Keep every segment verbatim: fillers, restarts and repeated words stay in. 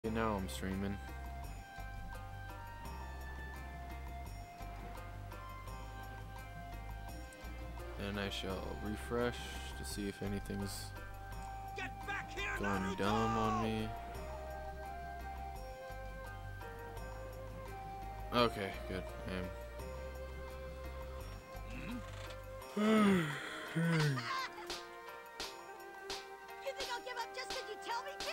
And now I'm streaming. And I shall refresh to see if anything's going dumb on me. Okay, good. Um. You think I'll give up just because you tell me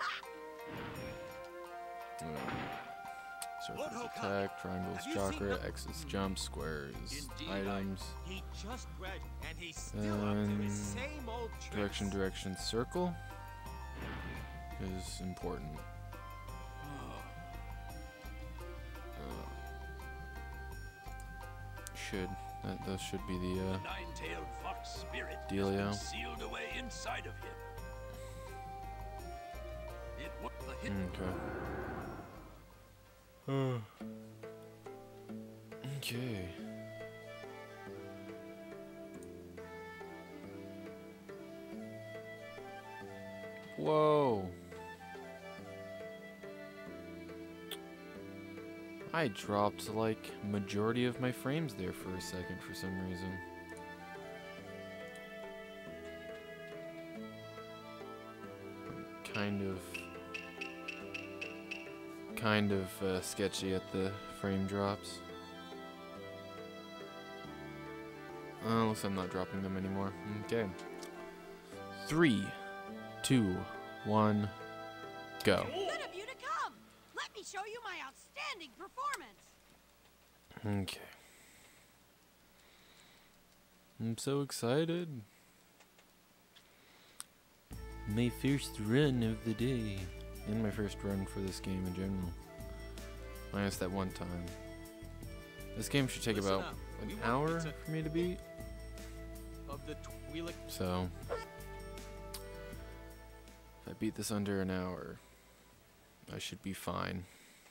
to? Circles attack, triangles chakra, X's jump, squares items, He just read and he's still and up to his same old direction, tricks. direction, circle is important. Uh, should that those should be the uh, Nine-tailed fox spirit dealio. has been sealed away inside of him. It was the hit. Okay. Okay. Whoa. I dropped like majority of my frames there for a second for some reason. Kind of kind of uh, sketchy at the frame drops. Unless I'm not dropping them anymore. Okay. Three, two, one, go. Good of you to come. Let me show you my outstanding performance. Okay. I'm so excited. My first run of the day. And my first run for this game in general. Minus that one time. This game should take Listen about up. an We want hour pizza. for me to beat. Of the Twi'lek. So, if I beat this under an hour, I should be fine.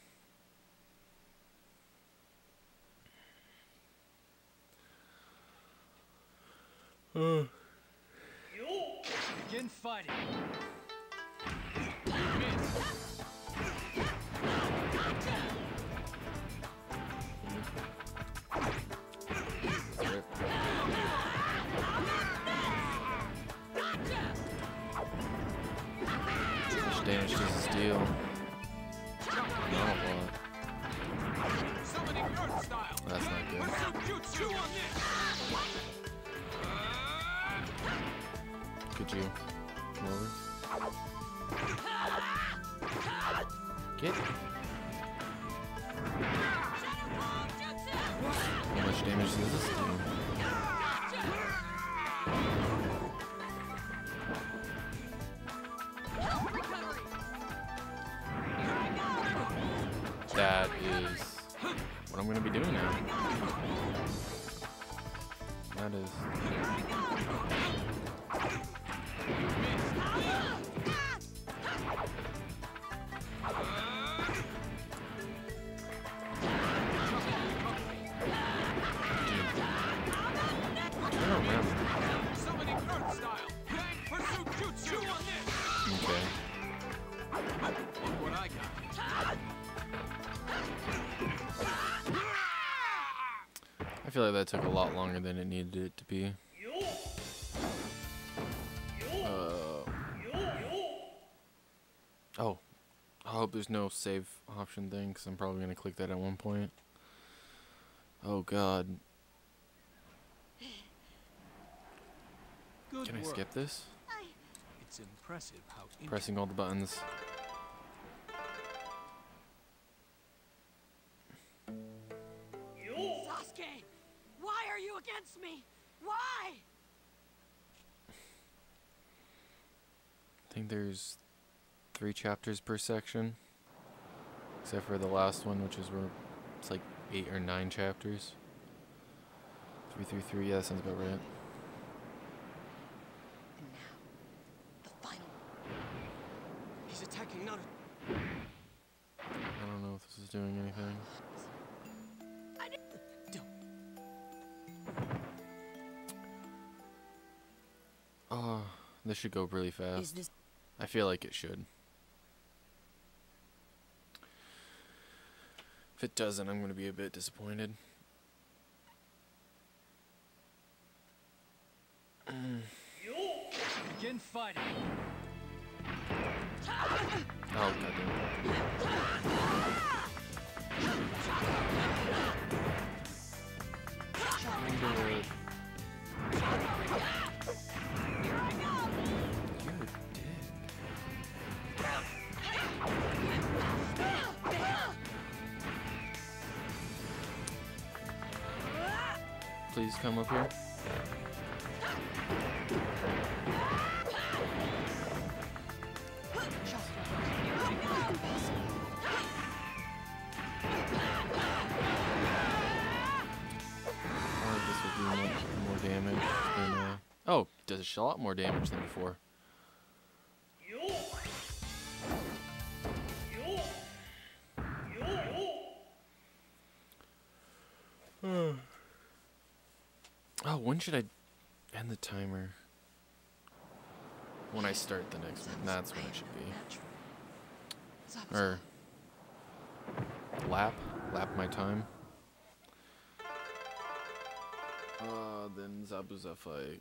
Uh. Begin fighting. Much damage does this deal? Not a lot. Summoning Earth style. That's not good. Pursuit jutsu on this. Could you come over? Get. How much damage does this do? That is what I'm going to be doing now. That is. Turn around. Summoning Earth style. Bang pursuit jutsu on this. Okay. Look what I got. I feel like that took a lot longer than it needed it to be. Uh, oh. I hope there's no save option thing, because I'm probably going to click that at one point. Oh god. Good Can I work. skip this? I, It's impressive how Pressing all the buttons. Sasuke, why are you against me? Why? I think there's three chapters per section. Except for the last one, which is where it's like eight or nine chapters. Three, three, three. Yeah, that sounds about right. And now, the final. He's attacking Naruto. I don't know if this is doing anything. I did. Oh, this should go really Is fast. this? I feel like it should. If it doesn't, I'm going to be a bit disappointed. Begin fighting. Oh, goddamn. You're a dick. Please come up here. Damage than, uh, oh, does a lot more damage than before. Oh, when should I end the timer? When I start the next one. That's when it should be. Or lap, lap my time. Uh, then Zabuza fight.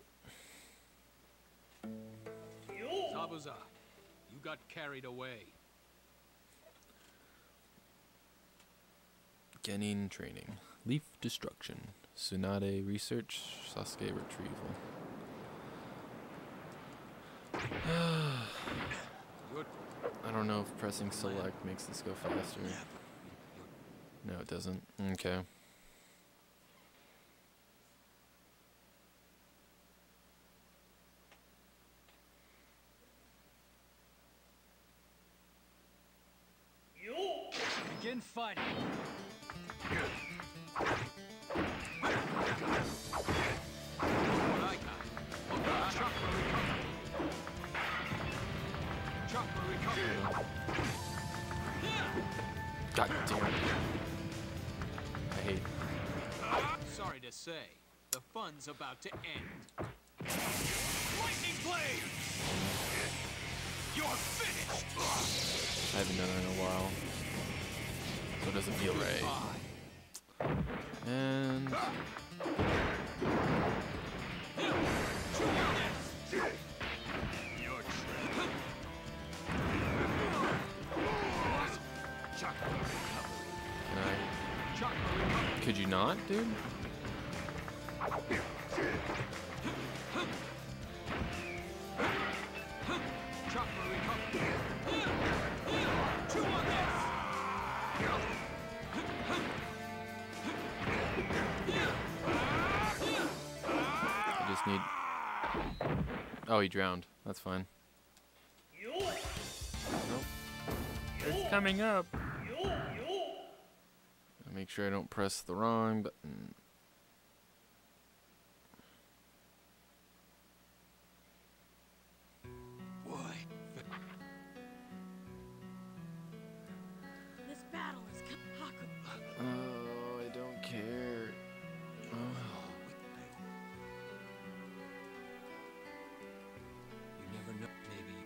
Zabuza, you got carried away. Genin training. Leaf destruction. Tsunade research. Sasuke retrieval. I don't know if pressing select makes this go faster. No, it doesn't. Okay. Begin fighting. What I got. Chakra recovery. Chakra recovery. God damn it. I hate. Sorry to say, the fun's about to end. Lightning blade. You're finished. I haven't done it in a while. So it doesn't feel right. And can I? Could you not, dude? I just need. Oh, he drowned. That's fine. Nope. It's coming up. Make sure I don't press the wrong button. This battle is Haku. Oh, I don't care. Oh. You never know, maybe.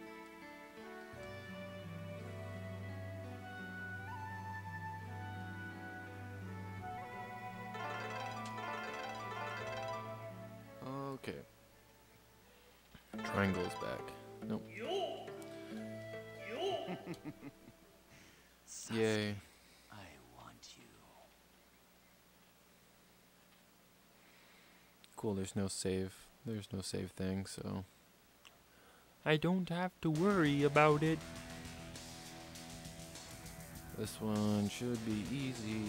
Okay. Triangle's back. Nope. Yay. I want you. Cool, there's no save. There's no save thing, so I don't have to worry about it. This one should be easy.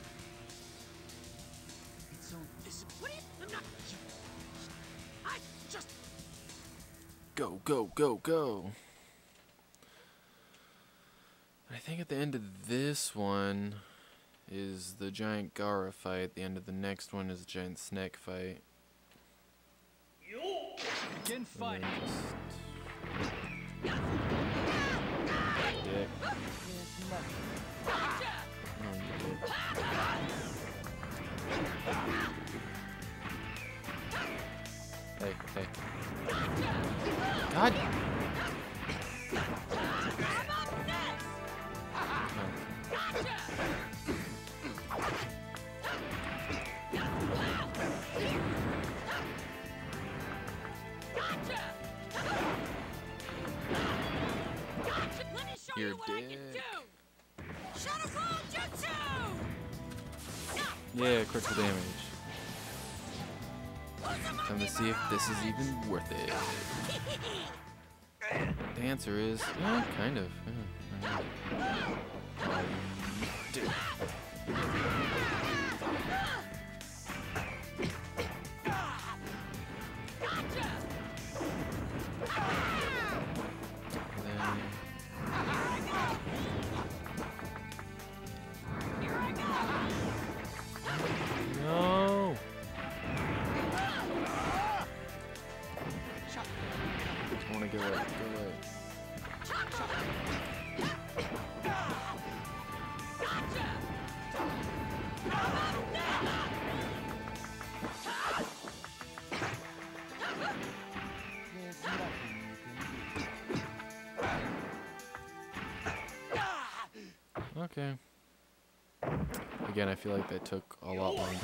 It's so this. What are you? I'm not. I just. Go, go, go, go. I think at the end of this one is the giant Gaara fight. The end of the next one is the giant snake fight. Begin And then fighting. just... Dick. Oh, you dick. Hey, hey. God! your what I can dick. do. Shadow Claw Jutsu! Yeah, critical damage. Time to see if this is even worth it. The answer is, yeah, kind of. Yeah, alright. Dude. No! I wanna get away, get away. Okay. Again, I feel like that took a lot longer.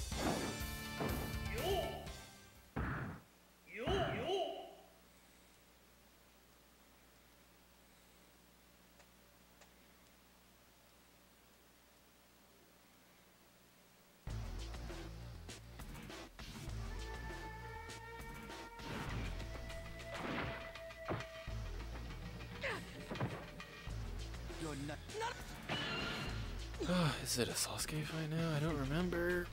You're not. Is it a Sasuke fight now? I don't remember.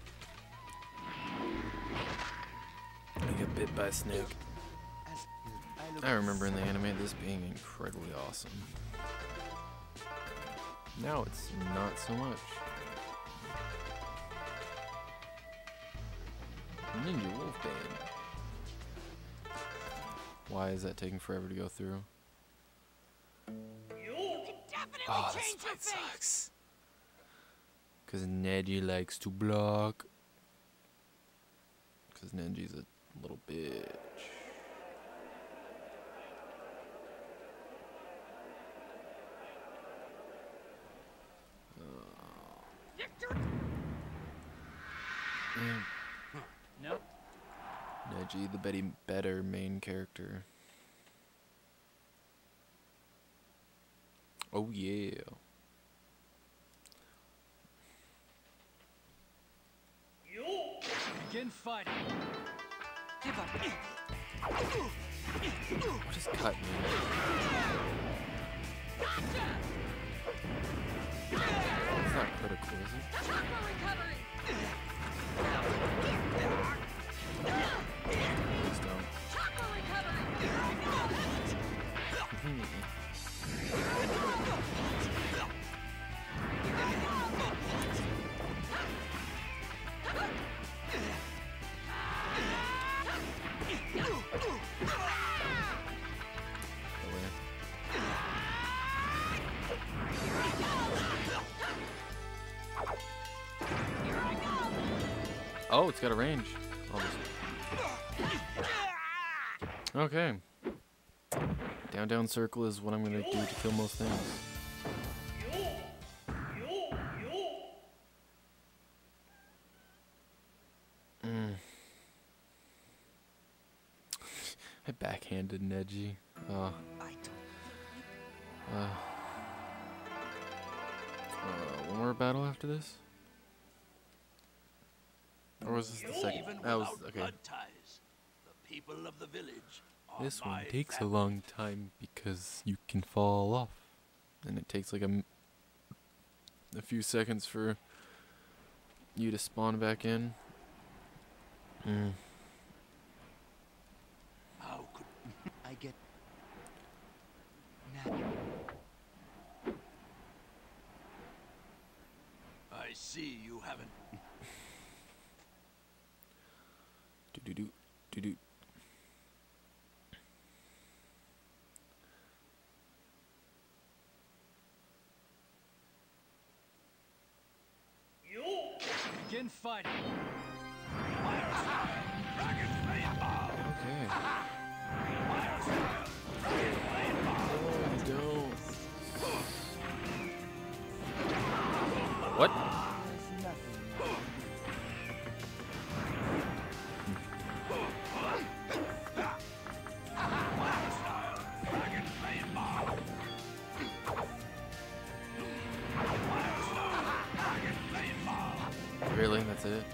I get bit by a snake. As I look I remember in the anime this being incredibly awesome. Now it's not so much. Ninja Wolfbane. Why is that taking forever to go through? You can definitely Oh, this change your fight face. sucks. Cause Neji likes to block. Cause Neji's a little bitch. Victor. Man, no. Neji, the Betty better main character. Oh yeah. Begin fighting. Give up. What is cut me? It's not critical, is it? Chakra recovery. Please don't. Chakra recovery. Go in. Oh, it's got a range. I'll just- Okay. Down, down circle is what I'm gonna do to kill most things. Mm. I backhanded Neji. Oh. I don't. Uh, uh, one more battle after this? Or was this the second? Even That was without okay. blood ties, the people of the village are This one my takes a family. long time because you can fall off, and it takes like a, m- a few seconds for you to spawn back in. Mm. How could I get. Now. I see you haven't? Do do do do do. Begin fighting. Okay. No, don't. What? Really? That's it?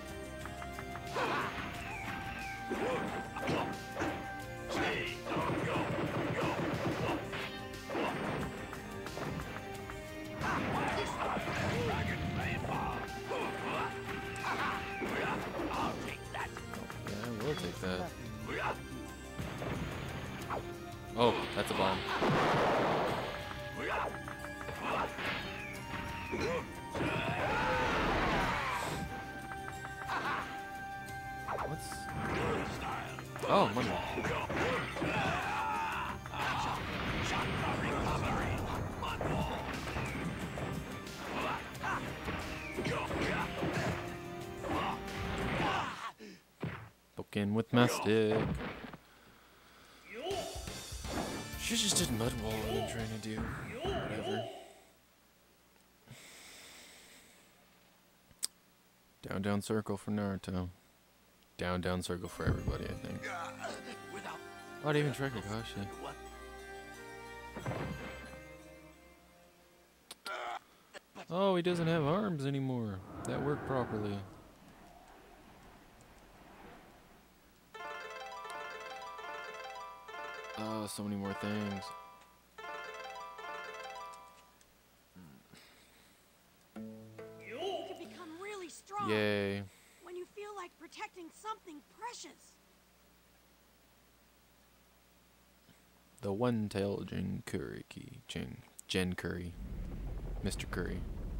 Yeah, I will take that. Oh, that's a bomb. What's... Oh, money. Poke in with my stick. She just did mud wall and trying to do whatever. Down, down circle for Naruto. Down, down circle for everybody, I think. Not even try Kakashi. Oh, he doesn't have arms anymore. That worked properly. Oh, so many more things. You can become really strong Yay. when you feel like protecting something precious. The one-tailed Jin Curry key. Jin. Jen Curry. Mister Curry.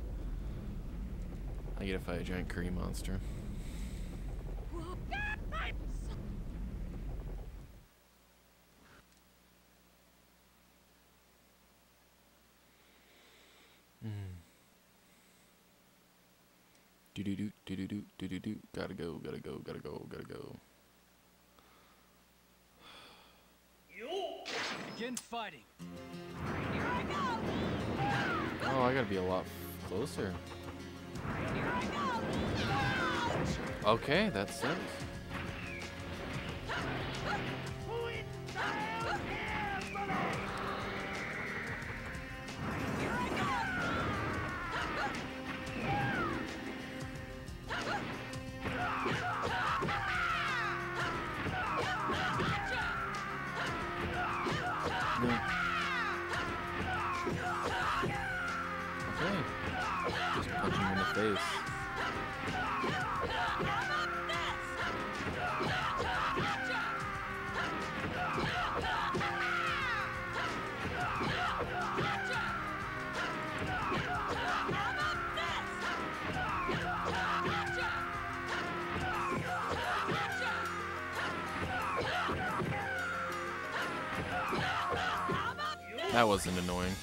I get to fight a giant curry monster. Whoa. I'm so Do do do do do do do do do. Gotta go, gotta go, gotta go, gotta go. Begin fighting. Here I go. Oh, I gotta be a lot closer. Here I go. Okay, that sucks. No. Okay. Just punch him in the face. That wasn't annoying.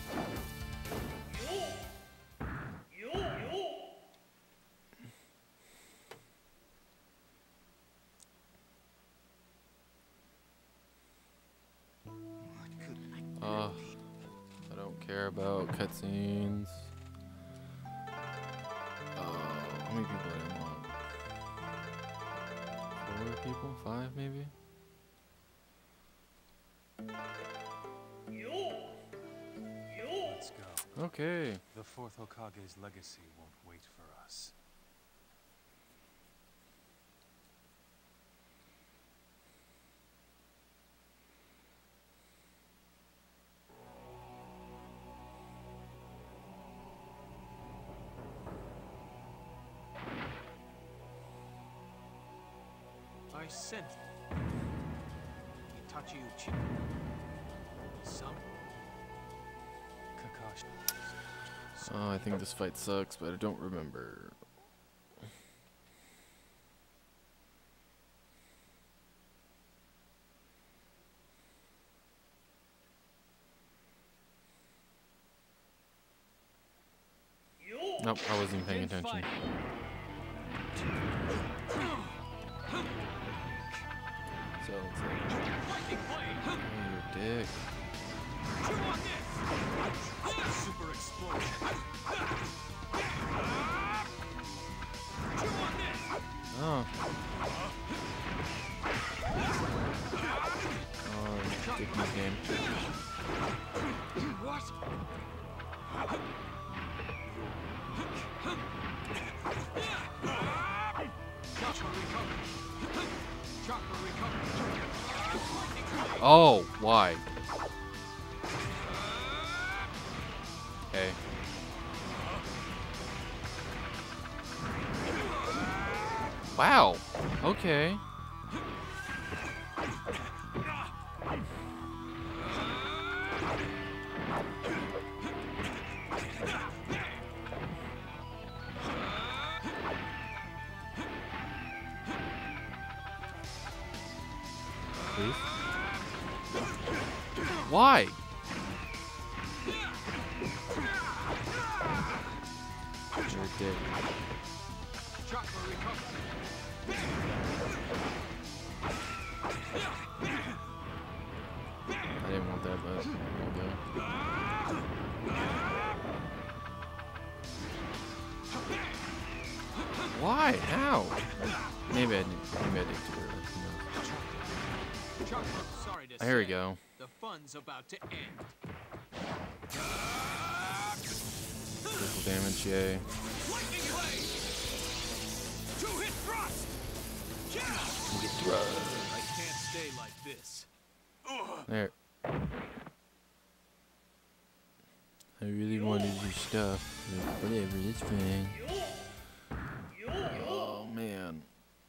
Uh, I don't care about cutscenes. Uh, how many people did I want? Four people? Five, maybe? Let's go. Okay. The fourth Hokage's legacy won't wait for us. I sent Itachi Uchiha. Some Kakashi. Oh, I think this fight sucks, but I don't remember. Nope, I wasn't even paying Begin attention. fighting. So it's like, lightning blade. oh, your dick. Chew on this. Super explosion. Chew on this. Oh. Oh, dick in this game. What? Oh, why? Okay. Wow. Okay. Please? Why? You're a dick. Chakra recovery. I didn't want that, but I'll go. Why? How? Maybe I didn't. Maybe I didn't do it. Who knows? Chakra, sorry to Oh, here we say, go. the fun's about to end. Critical damage, yay. Lightning blade. Two hit thrust. Get I can't stay like this. there. I really wanted your stuff, but whatever, it's fine. Oh man.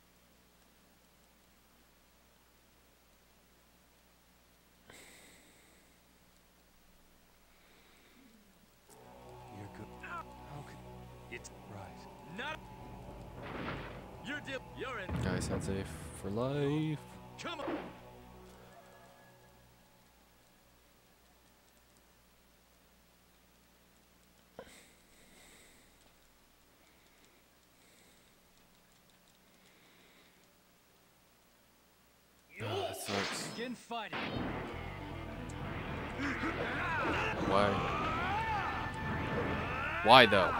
You're good. How can... It's right. Not. You're dip. You're in. Guy Sensei for life. Come on. Oh, that sucks. Begin fighting. Why? Why though?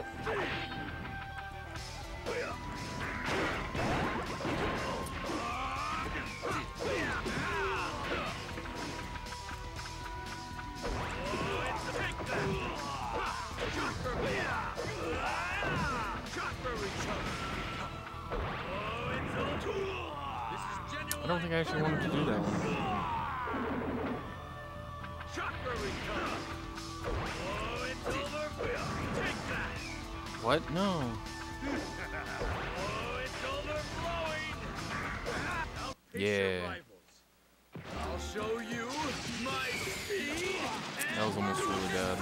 I don't think I actually wanted to do that one. What? No. Yeah. I'll show you my speed. That was almost really bad.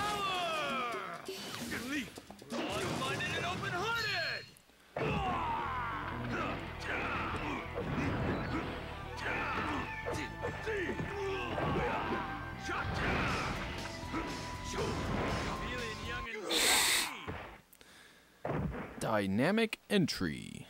Broad-minded and open-hearted. Feeling young and sexy. Dynamic entry.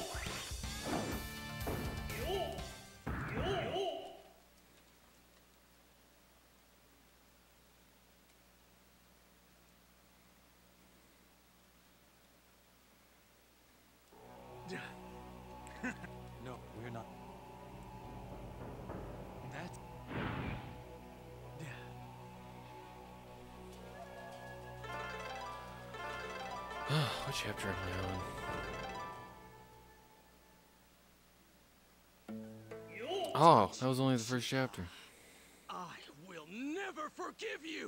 No, we're not. That's What chapter am I on? Oh, that was only the first chapter. I will never forgive you.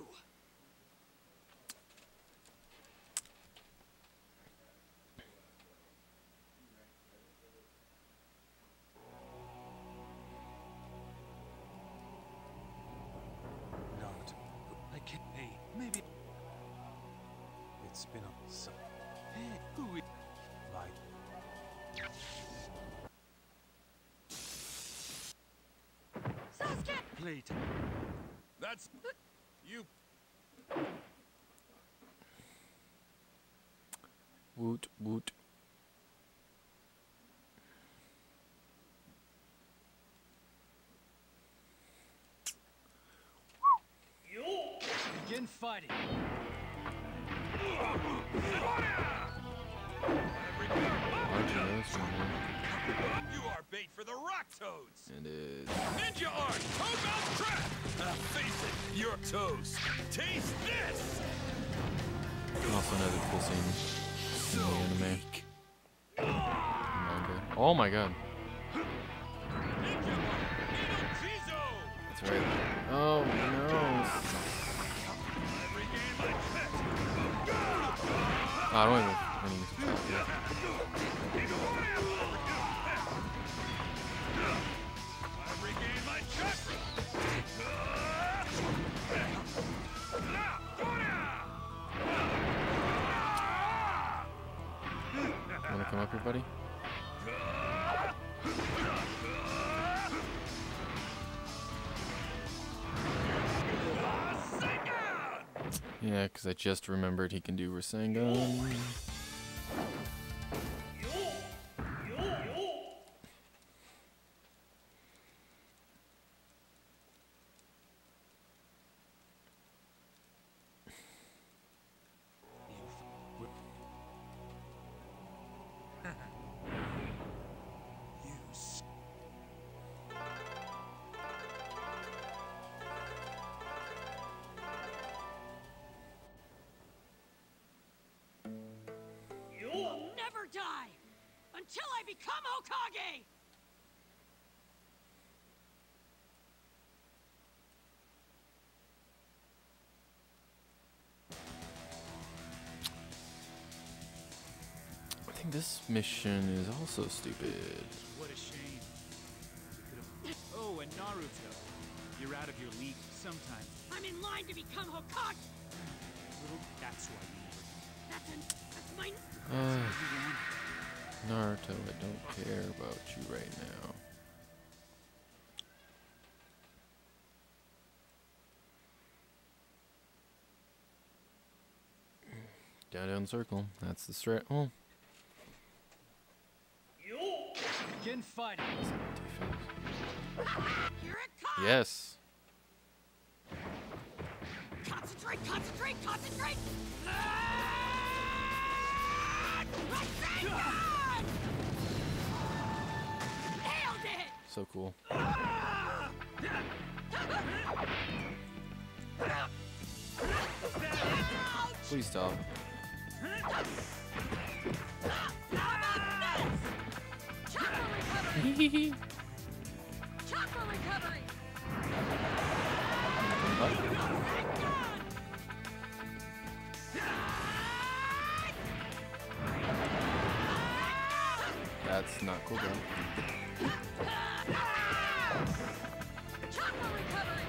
Not. I can't. Hey, maybe. It's been a. So, hey, who is. Like. Sasuke! Playtime. That's you. Woot woot. Begin fighting. How'd you know this one, man? You are bait for the rock toads. It is. Ninja art, toad mouth trap. Now face it, you're toast. Taste this. Also another cool scene in the anime. Manga. Oh my god. Ninja art, Nino Chizo. That's right. Oh no. Oh, I don't even. I need to talk here. I've regained my chakra. Wanna come up here, buddy? Yeah, because I just remembered he can do Rasengan. You'll never die until I become Hokage! I think this mission is also stupid. What a shame. We could've- Oh, and Naruto. You're out of your league sometimes. I'm in line to become Hokage! Little, that's why you never. That's an, that's my... Uh, Naruto, I don't care about you right now. Down, down, circle. That's the strat. Oh, Begin fighting. Here it comes! yes. Concentrate, concentrate, concentrate! Ah! Rasengan! Nailed it! So cool. Please stop. Chakra recovery! Chakra recovery! That's not cool, bro. Chakra recovery!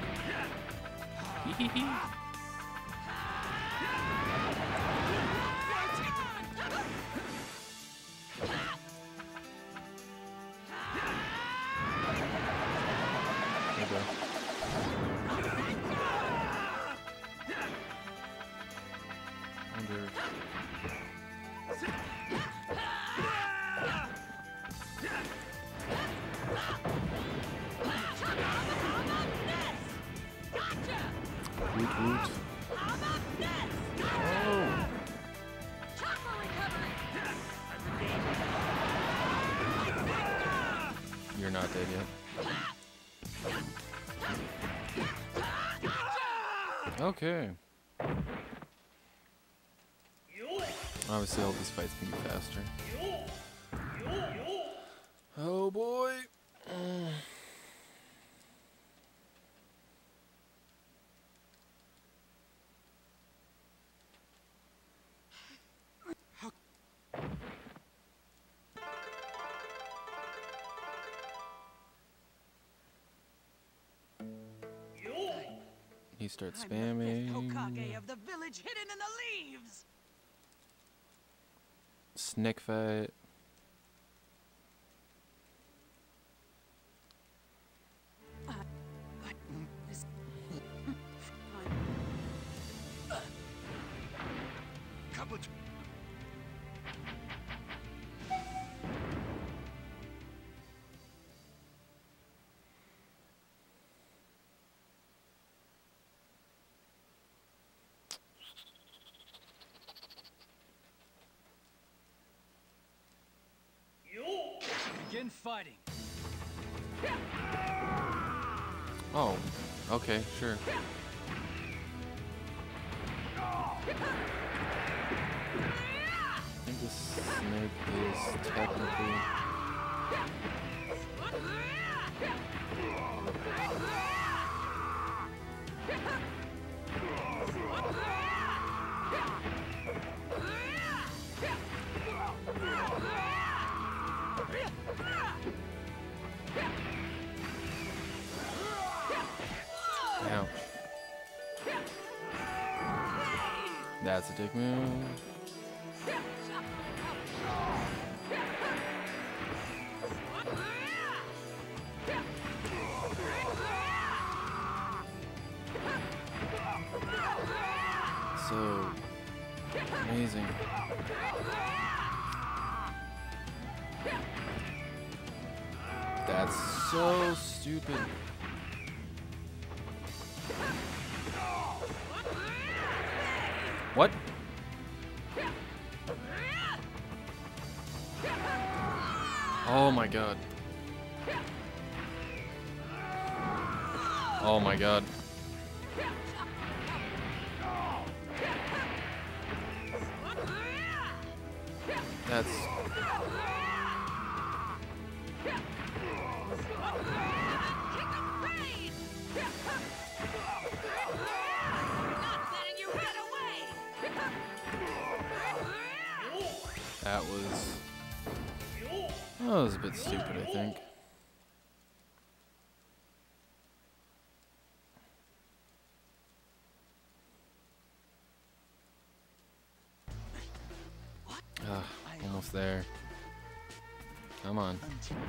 Hey, bro. Wonder. Woot woot. Oh! Chakra recovery! You're not dead yet. Okay. Obviously, all these fights can be faster. Oh boy. Mm. He starts I'm the fifth spamming. Hokage of the village hidden in the leaves! Snake fight. This- Couple. Begin fighting. Oh, okay, sure. I think this snake is technically. That's a dick move. So amazing. That's so stupid. What? Oh my god. Oh my god. That's That was that was a bit stupid, I think. Ah, almost there. Come on.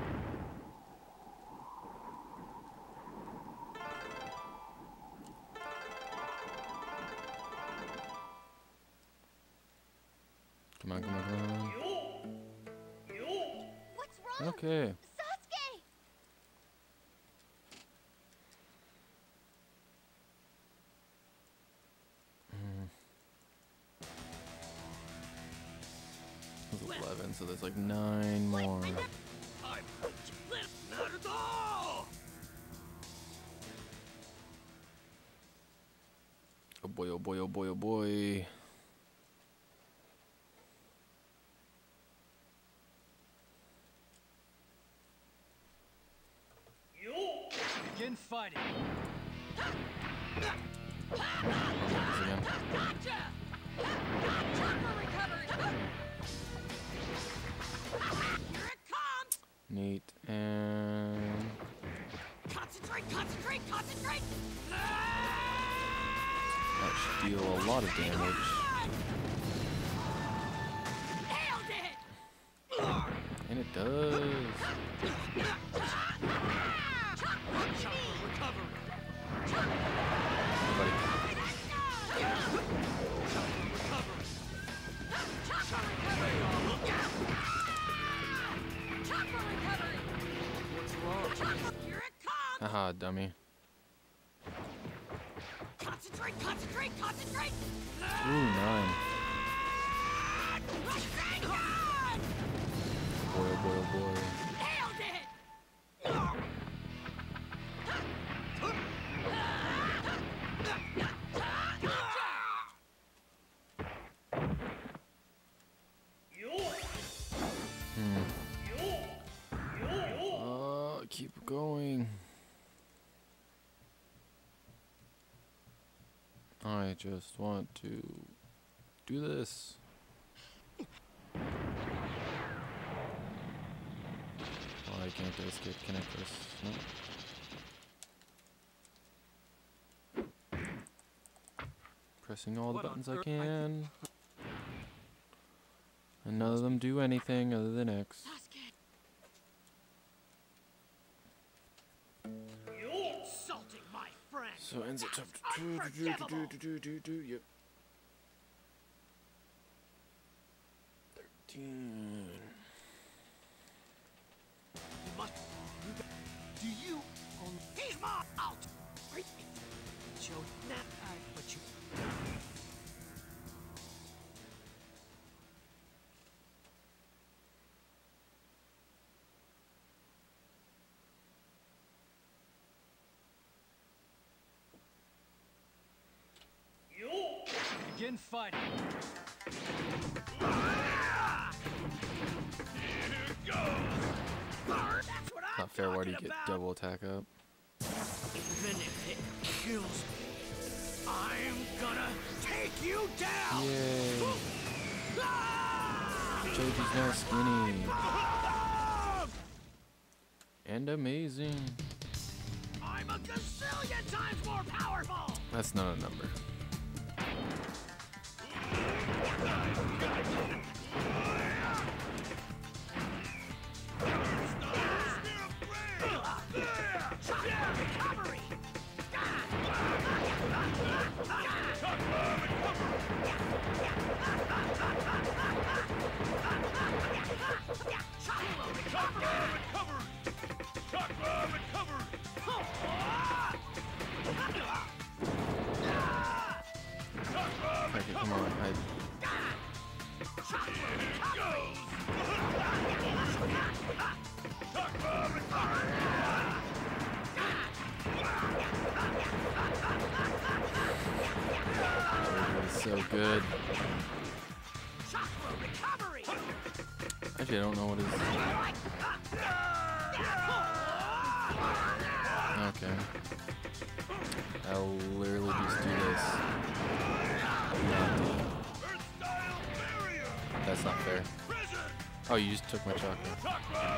Come on, come on, come on. What's wrong? Okay. Sasuke! It was eleven, so there's like nine more. I put you left, Naruto! Oh boy, oh boy, oh boy, oh boy. Begin fighting. This again. Here it comes! Neat and Concentrate, concentrate, concentrate! that should deal a lot of damage. Nailed it! And it does. Buddy. Here it comes! Haha, dummy. Concentrate, concentrate, concentrate! Ooh, nine. Boy, oh boy, oh boy. Nailed it! Hmm. Uh, keep going. I just want to do this. Oh, I can't escape. Can I press? No. Pressing all the What on buttons I earth? I can. And none of them do anything other than X. Insulting my friend! So ends at chapter That's two. Do, do, unforgivable. do, do, do, do, yep. Thirteen. You must. You got, do you own? He's my out. Wait, Joe. Now, I. But you. Begin fighting. That's what I'm Not fair. Why do you talking get about. double attack up? Even if it kills me, I'm gonna take you down. Yay! Ah! Joji's now skinny and amazing. I'm a gazillion times more powerful. That's not a number. Okay, come on. I... That was so good. Actually, I don't know what is. Okay. I'll literally just do this. That's not fair. Oh, you just took my chakra.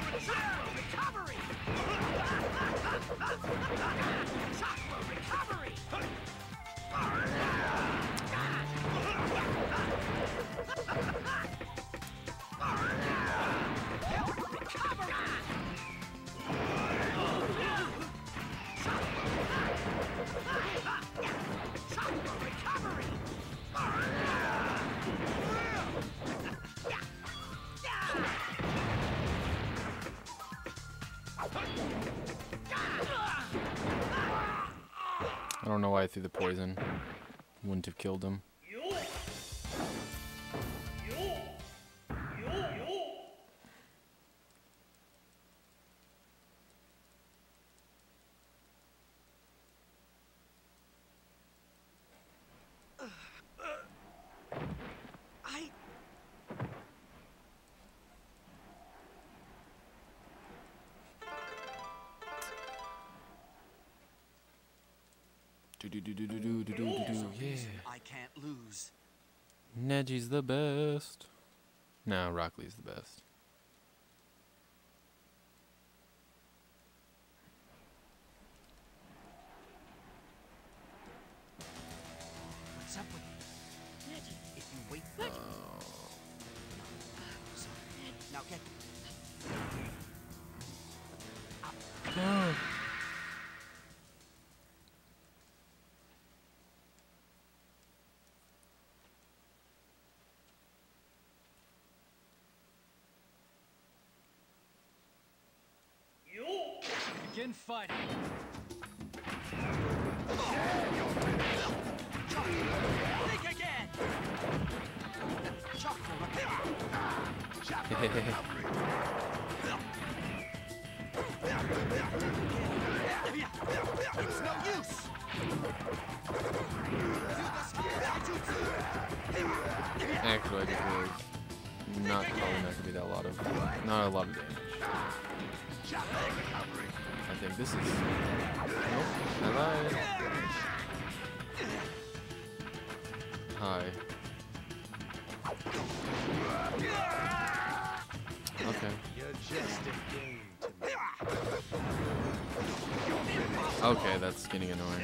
I don't know why I threw the poison. Wouldn't have killed him. I. Do do do do do do do do do. Yeah. I can't lose. Neji's the best. No, Rock Lee's the best. What's up with you? Neji, if you wait. Sorry. Now get. Oh. Begin fighting. Think again. It's no use. Actually, I just realized not probably not gonna be that lot of not a lot of damage. I think this is nope. I lied. Hi. Okay. Okay, that's getting annoying.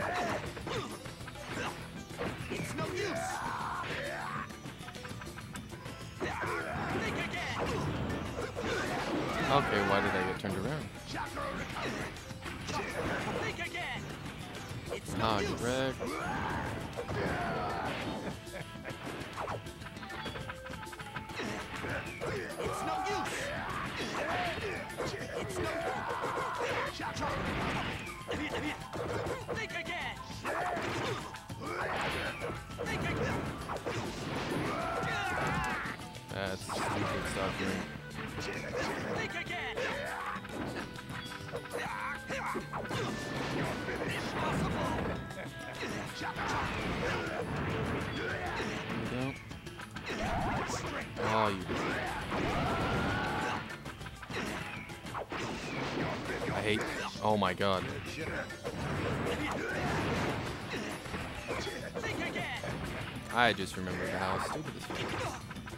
It's no use. Okay, why did I get turned around? Think again. It's no Ah, use. get wrecked. It's no use. It's no Think again. Think again. That's stupid stuff here. Think again. Nope. Oh, you did. I hate. Oh my god. Think again. I just remembered how stupid this was.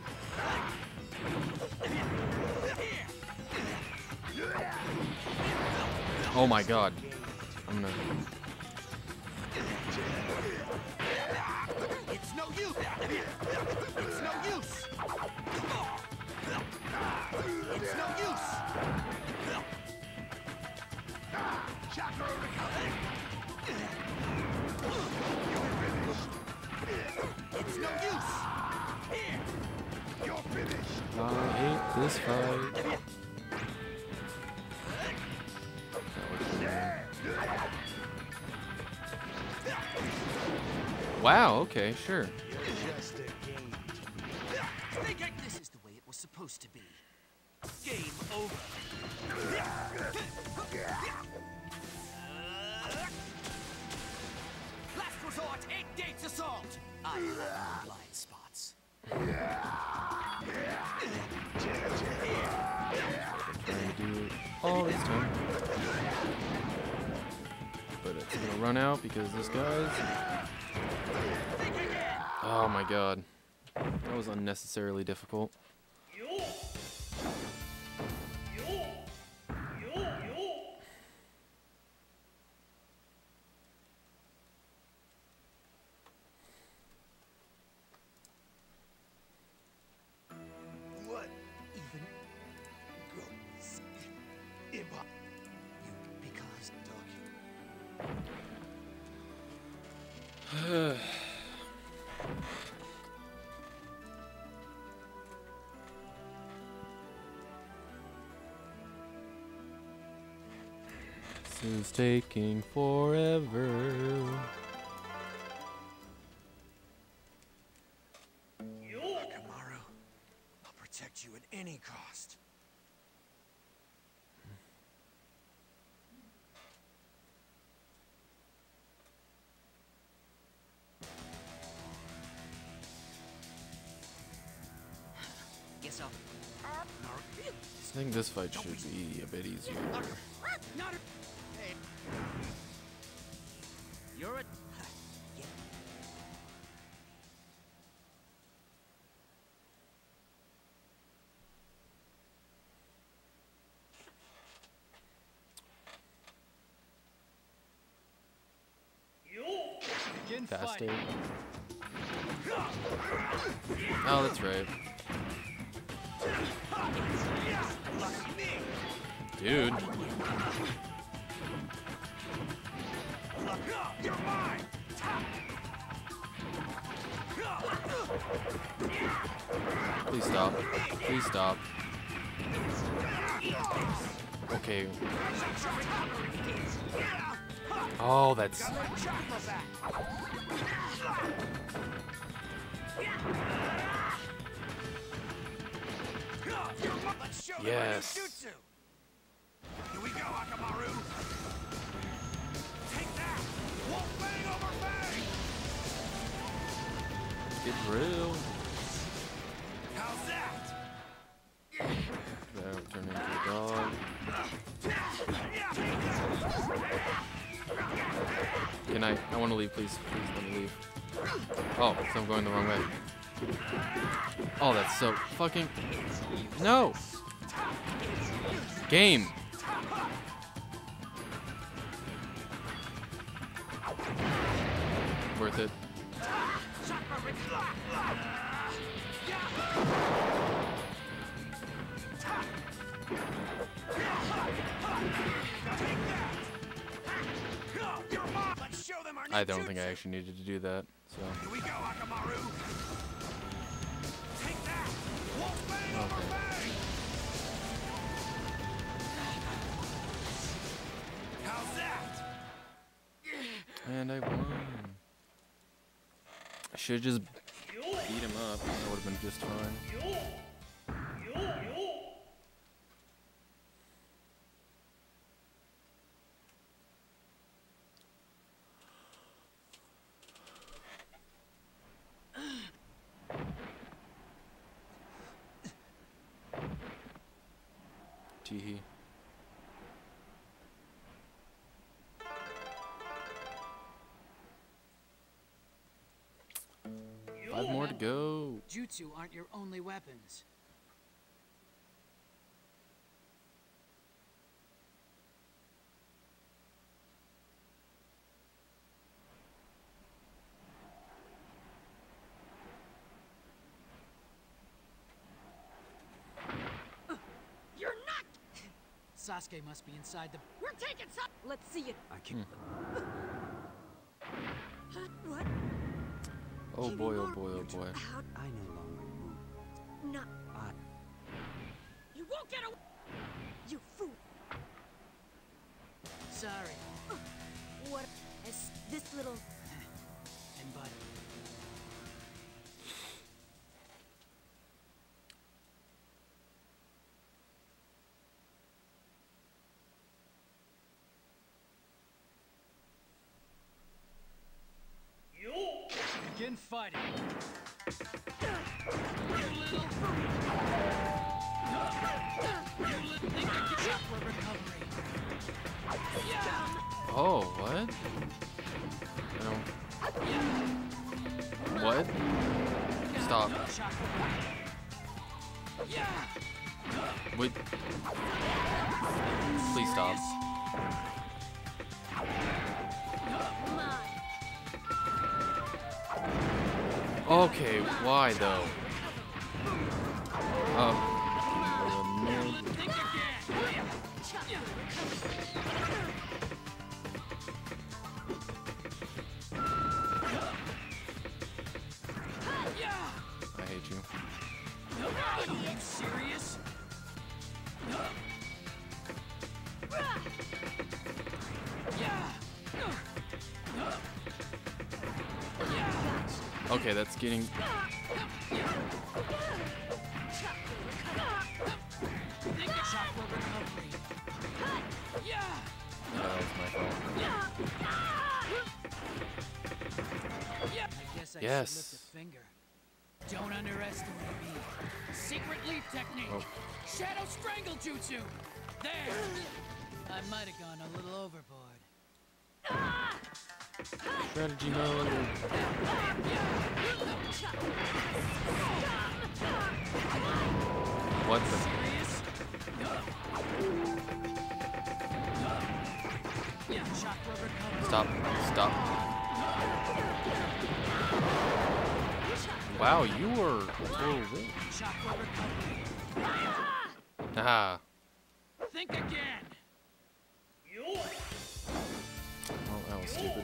Oh my god. I'm gonna. It's no use. use. It's no use. It's no use. Chakra recovery. It's no use. Here. You're finished. I hate this fight. Wow, okay, sure. Just a game. This is the way it was supposed to be. Game over. Last resort, eight gates assault. I have no blind spots. Trying to do it all this time. But it's gonna run out because this guy's... Oh my god. That was unnecessarily difficult. What even goes? Imba. You because talking. This is taking forever. Akamaru, I'll protect you at any cost. Guess I'll. I think this fight should be a bit easier. Not a. Hey. You're a. Yeah. Begin Faster. fighting. Oh, that's right. Dude. You're mine. Please stop. Please stop. Okay. Oh, that's... Yes. Here we go, Akamaru. Take that. Wolf bang over bang. Get real. How's that? That'll turn into a dog. Can I? I want to leave, please. Please let me leave. Oh, so I'm going the wrong way. Oh, that's so fucking... No! Game! Worth it. I don't think I actually needed to do that, so... Here we go, Akamaru. Take that. Wolf bang over Okay. bang. How's that? And I won. I should have just beat him up. That would have been just fine. Teehee. Five more to go. Jutsu aren't your only weapons. Sasuke must be inside the. We're taking some. Let's see it. I can't. Huh? What? Oh boy, oh boy, oh boy. How? I no longer move. Not. I. You won't get away. You fool. Sorry. What? Is this little? And buddy. Begin fighting. You little. You little. Think I can chakra recovery. Yeah. Oh, what? I don't. What? Stop. Yeah. Wait. Please stop. Come on. Okay, why though? Um. Think again. I hate you. Are you serious? Okay, that's getting. Think of chakra recovery. Yeah. Oh, that was my fault. I guess I Yes. should lift a finger. Don't underestimate me. Secret leap technique. Oh. Shadow strangle jutsu. There. I might have gone a little overboard. Strategy mode. What the? Serious? Yeah, chakra recovery. Stop. Stop. Wow, you were a total bitch. Chakra recovery. Ah. Think again. Well, that was stupid.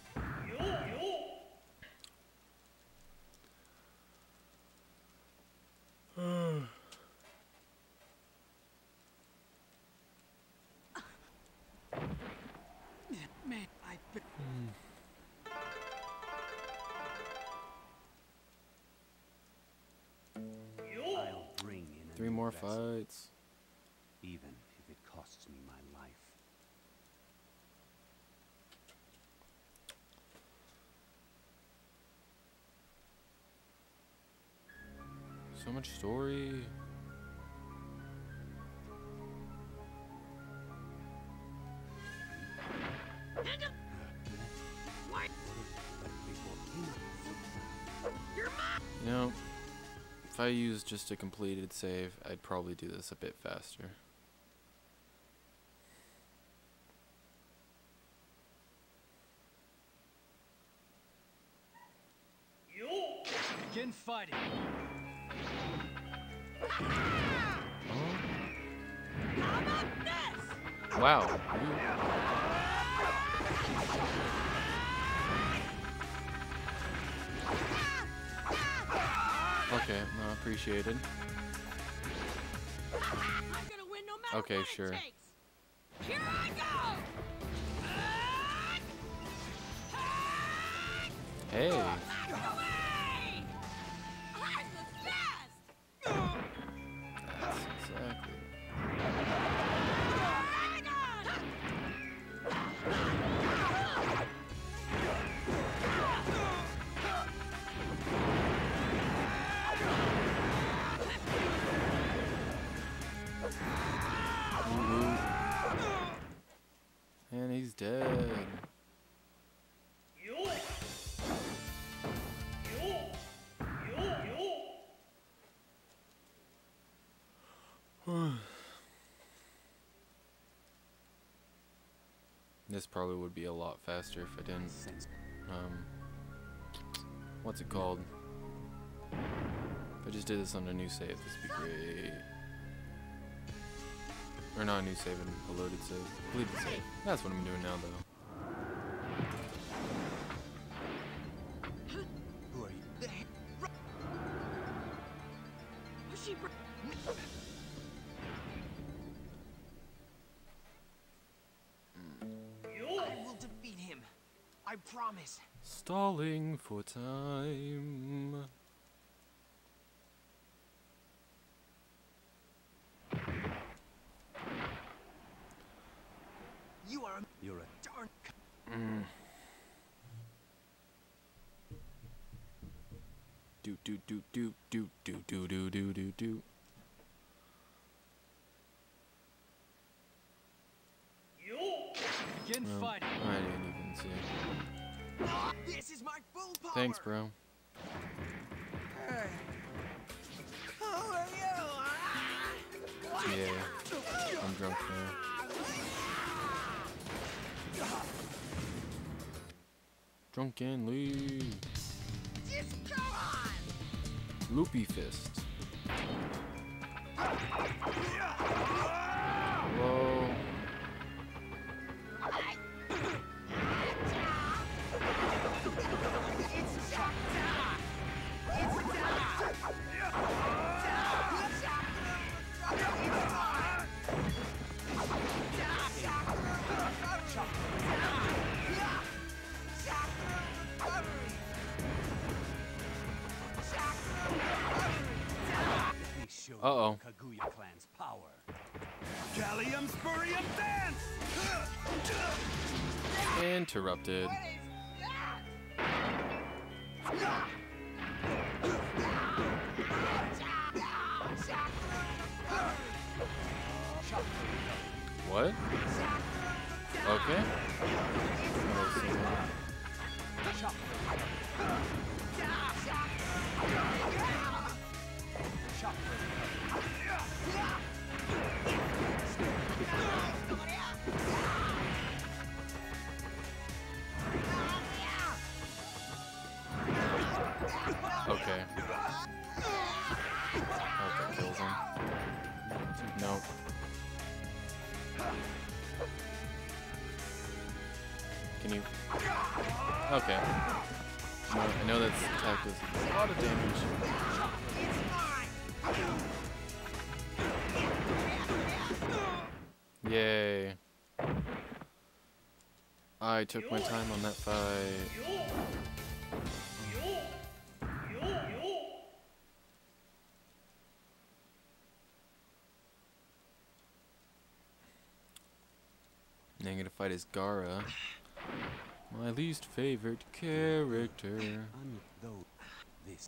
Man, I bet. I'll bring in a Three new more vessel, fights. even if it costs me my life. So much story. You know, if I used just a completed save, I'd probably do this a bit faster. Begin fighting. Wow. Okay, no, appreciated. I'm gonna win no matter Okay, what sure. it takes. Here I go. Hey. Out of the way! I'm the best. That's exactly. Hang on! And he's dead. This probably would be a lot faster if I didn't. Sense. Um, what's it called? If I just did this on a new save, this would be great. Or not a new save, a loaded save. Leave the save. That's what I'm doing now, though. Who are you? The he- she br- I will defeat him. I promise. Stalling for time. You are a You're a darn. Mm. Do do do do do do do do do do do. Begin Well, fighting. I didn't even see. This is my full power. Thanks, bro. Hey. Who are you? Ah! Yeah, I'm drunk now. Drunken Lee. Just go on. Loopy Fist. Whoa. Let me show Uh-oh. you Kaguya clan's power. Gallium Spurium Dance! Interrupted. What? Okay. Never seen that. Okay. Hope that kills him. Nope. Can you? Okay. No, I know that's attack does a lot of damage. Yay. I took my time on that fight. Now I'm gonna fight as Gara, my least favorite character. I'm though this.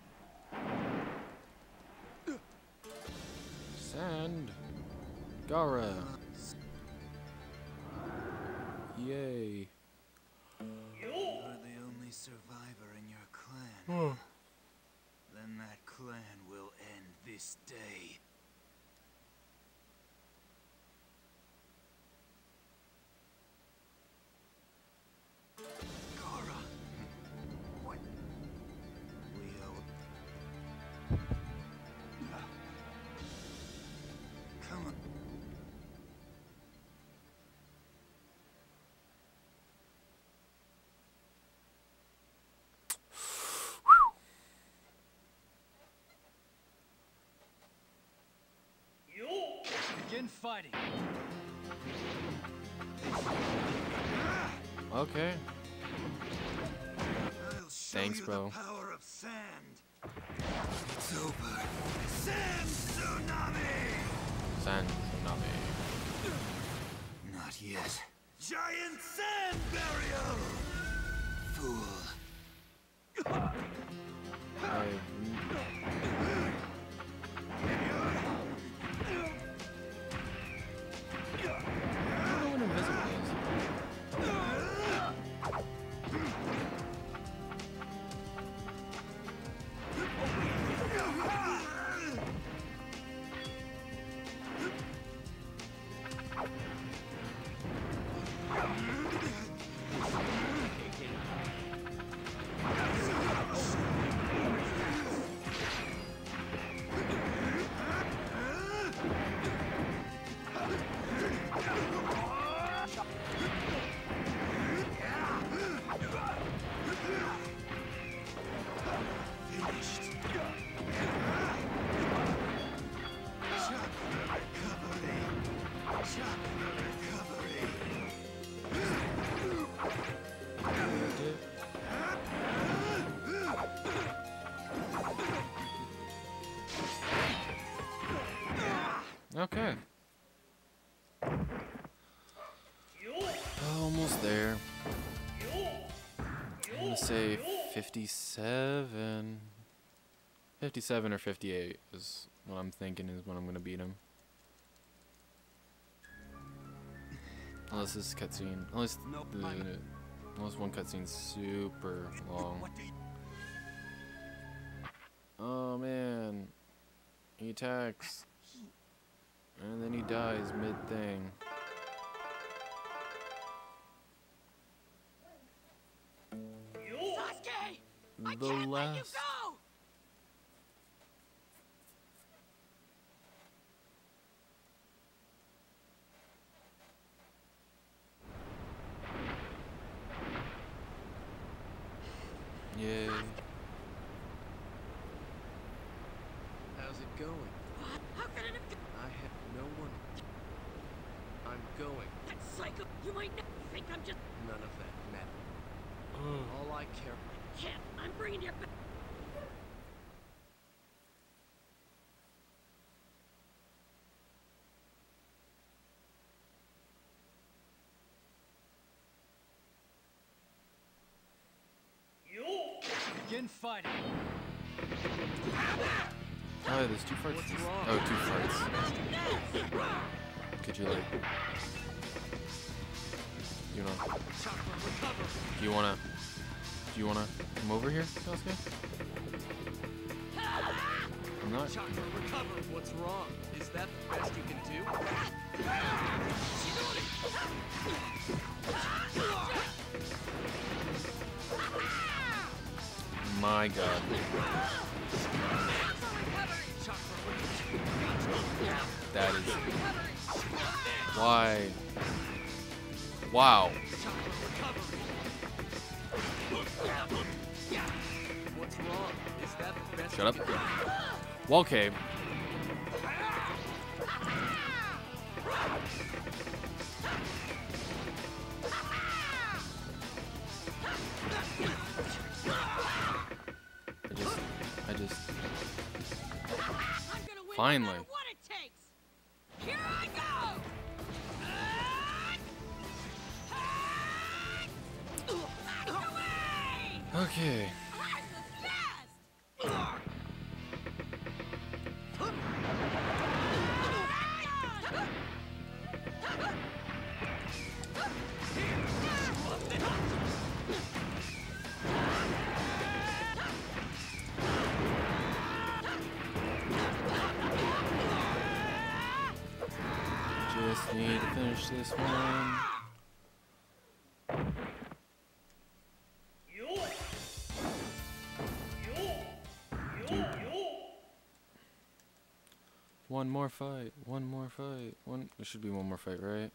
Sand. Gara. Yay. You're the only survivor in your clan. Then that clan will end this day. Gara. What? We owe. Come on. Begin fighting. Okay. I'll show Thanks, you bro. the power of sand. It's over. Sand tsunami! Sand Tsunami. Not yet. Giant sand burial! Fool. I, I don't know what invisible is. Okay. Almost there. I'm gonna say fifty-seven. fifty-seven or fifty-eight is what I'm thinking is when I'm gonna beat him. Unless this cutscene, unless the, unless one cutscene's super long. Oh man, he attacks, and then he dies mid-thing. Sasuke! I The can't let you last. go! Yay. How's it going? What? How could it have I have no one. I'm going. that psycho? You might not think I'm just None of that matters. All I care. can't. I'm bringing you back. Begin fighting. Oh, there's two farts. Oh, two farts. Could you like? You know? Do you wanna? Do you wanna come over here, Sasuke? I'm not. Chakra, recover. What's wrong? Is that the best you can do? My God. That is. Why? Wow. What's wrong? Is that the best Shut up. you can do? Well, okay. I just, I just, I'm gonna win Finally. no matter what it takes. Here I go. Out of the way! okay. I'm the best. Just need to finish this one. Dude. One more fight. One more fight. One. There should be one more fight, right?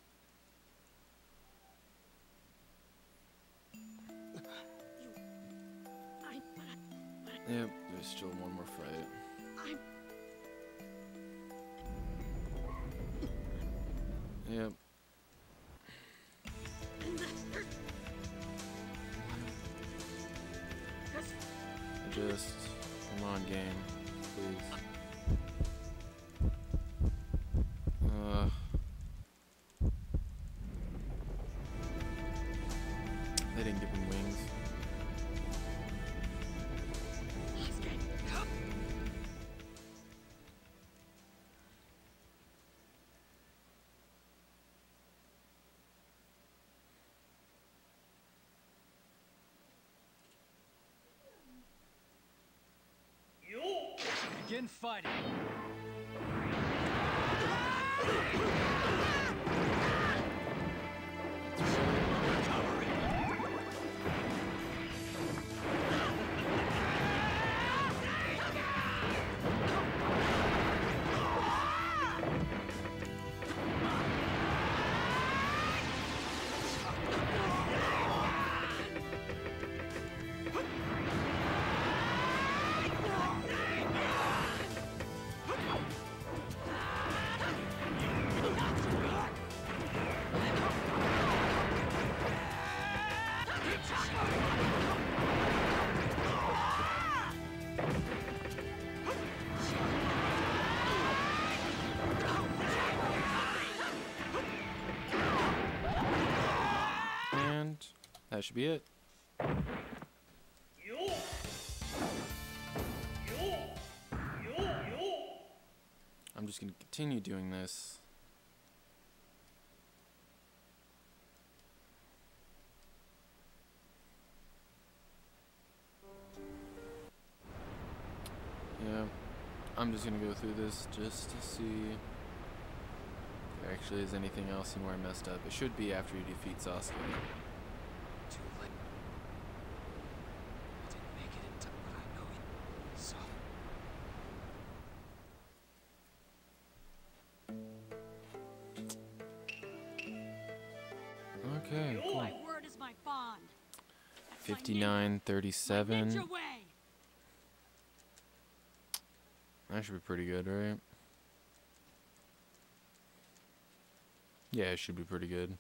I'm, Yep. There's still one more fight. I'm Yep. Just come on, game, please. Uh. They didn't give him wings. Begin fighting. that should be it. I'm just going to continue doing this. Yeah, I'm just going to go through this just to see if there actually is anything else anywhere messed up. It should be after you defeat Sasuke. Too late. I didn't make it in time, but I know you. So. Okay, cool. My word is my bond. That's my fifty-nine ninja thirty-seven. way. That should be pretty good, right? Yeah, it should be pretty good.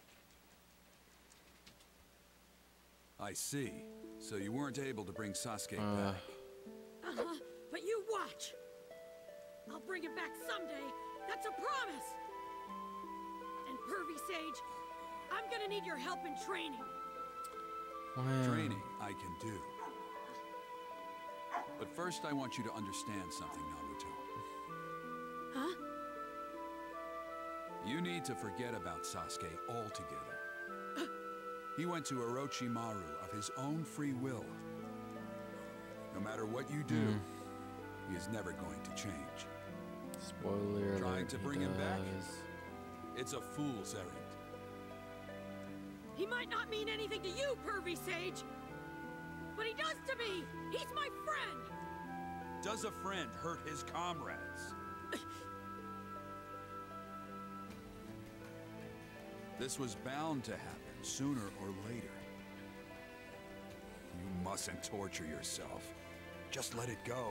I see. So you weren't able to bring Sasuke Uh, back. Uh-huh. But you watch. I'll bring him back someday. That's a promise. And Pervy Sage, I'm gonna need your help in training. wow. Training I can do. But first I want you to understand something, Naruto. Huh? You need to forget about Sasuke altogether. He went to Orochimaru of his own free will. No matter what you do, Hmm. he is never going to change. Spoiler alert, Trying to he bring him back? does. It's a fool's errand. He might not mean anything to you, Pervy Sage. But he does to me. He's my friend. Does a friend hurt his comrades? This was bound to happen sooner or later. You mustn't torture yourself. Just let it go.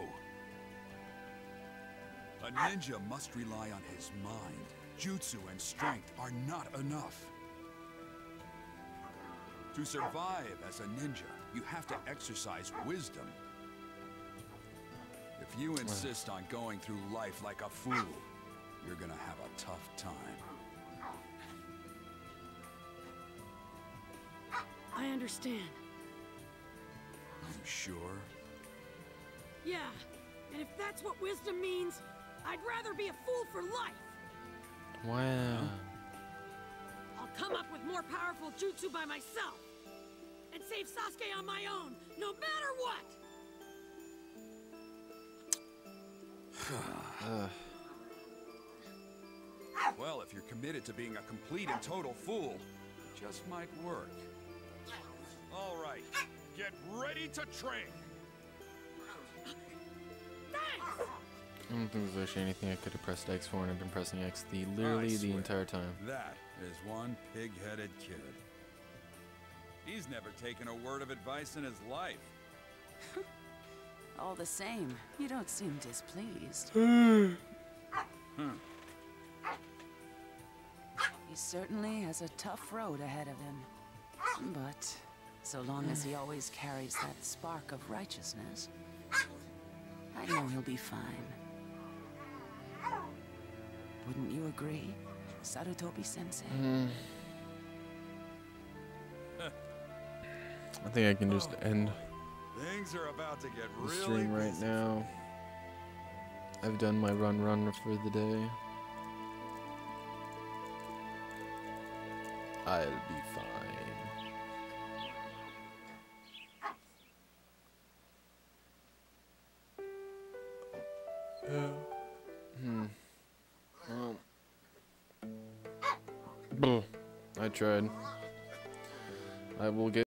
A ninja must rely on his mind. Jutsu and strength are not enough. To survive as a ninja, you have to exercise wisdom. If you insist on going through life like a fool, you're gonna have a tough time. I understand. You sure? Yeah. And if that's what wisdom means, I'd rather be a fool for life. Wow. I'll come up with more powerful jutsu by myself. And save Sasuke on my own, no matter what! Ugh. Well, if you're committed to being a complete and total fool, it just might work. All right, get ready to train. Thanks! I don't think there's actually anything I could have pressed X for, and I've been pressing X the literally the swear, entire time. That is one pig-headed kid. He's never taken a word of advice in his life. All the same, you don't seem displeased. Hmm. He certainly has a tough road ahead of him. But so long as he always carries that spark of righteousness, I know he'll be fine. Wouldn't you agree, Sarutobi-sensei? Mm. I think I can just end Things are about to get the really stream right busy. now. I've done my run run for the day. I'll be fine. Yeah. Hmm. Well. I tried. I will get